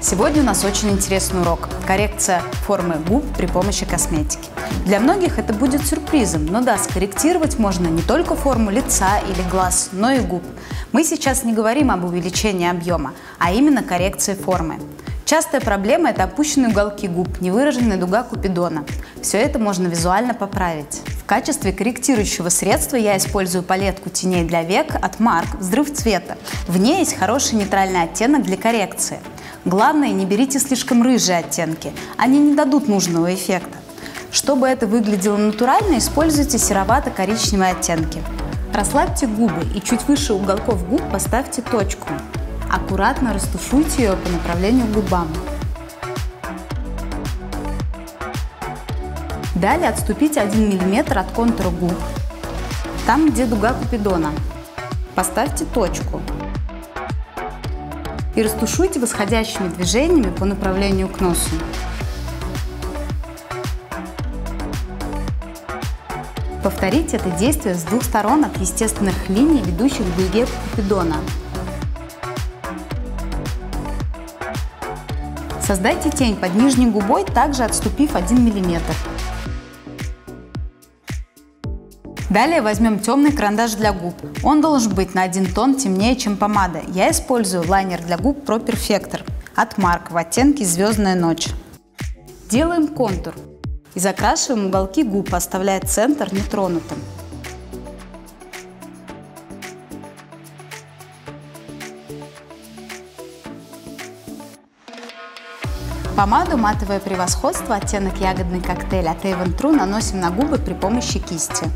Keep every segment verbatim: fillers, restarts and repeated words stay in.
Сегодня у нас очень интересный урок – коррекция формы губ при помощи косметики. Для многих это будет сюрпризом, но да, скорректировать можно не только форму лица или глаз, но и губ. Мы сейчас не говорим об увеличении объема, а именно коррекции формы. Частая проблема – это опущенные уголки губ, невыраженная дуга Купидона. Все это можно визуально поправить. В качестве корректирующего средства я использую палетку теней для век от Марк «Взрыв цвета». В ней есть хороший нейтральный оттенок для коррекции. Главное, не берите слишком рыжие оттенки, они не дадут нужного эффекта. Чтобы это выглядело натурально, используйте серовато-коричневые оттенки. Расслабьте губы и чуть выше уголков губ поставьте точку. Аккуратно растушуйте ее по направлению к губам. Далее отступите один миллиметр от контура губ, там, где дуга Купидона. Поставьте точку. И растушуйте восходящими движениями по направлению к носу. Повторите это действие с двух сторон от естественных линий, ведущих к дуге Купидона. Создайте тень под нижней губой, также отступив один миллиметр. Далее возьмем темный карандаш для губ. Он должен быть на один тон темнее, чем помада. Я использую лайнер для губ Pro Perfector от Марк в оттенке «Звездная ночь». Делаем контур и закрашиваем уголки губ, оставляя центр нетронутым. Помаду «Матовое превосходство» оттенок «Ягодный коктейль» от Avon True наносим на губы при помощи кисти.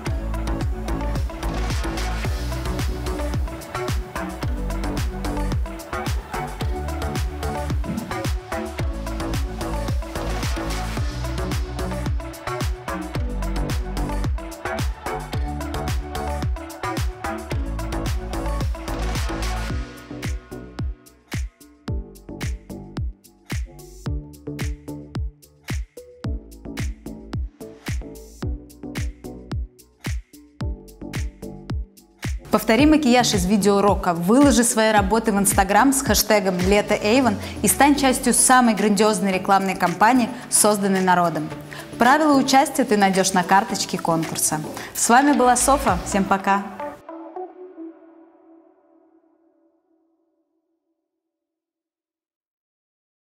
Повтори макияж из видеоурока, выложи свои работы в Инстаграм с хэштегом «Лето Avon» и стань частью самой грандиозной рекламной кампании, созданной народом. Правила участия ты найдешь на карточке конкурса. С вами была Софа. Всем пока!